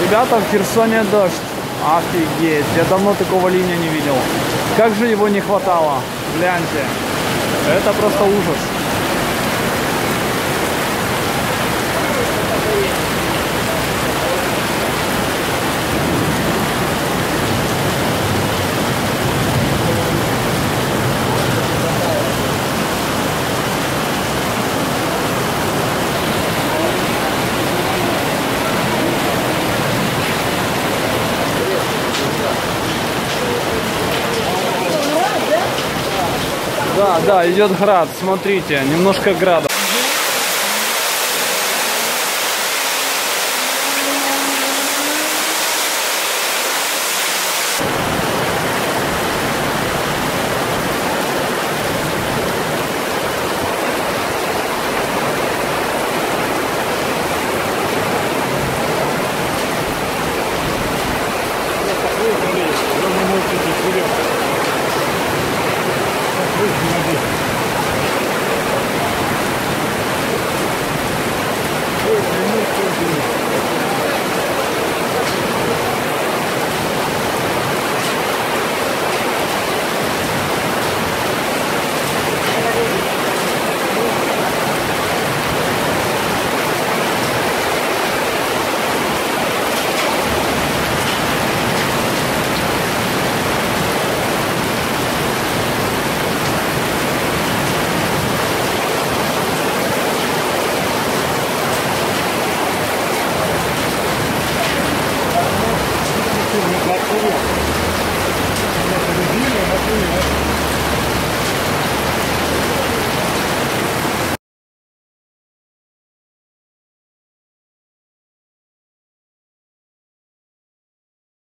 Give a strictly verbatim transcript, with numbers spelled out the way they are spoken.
Ребята, в Херсоне дождь. Офигеть, я давно такого ливня не видел. Как же его не хватало. Гляньте. Это просто ужас. Да, да, идет град, смотрите, немножко града.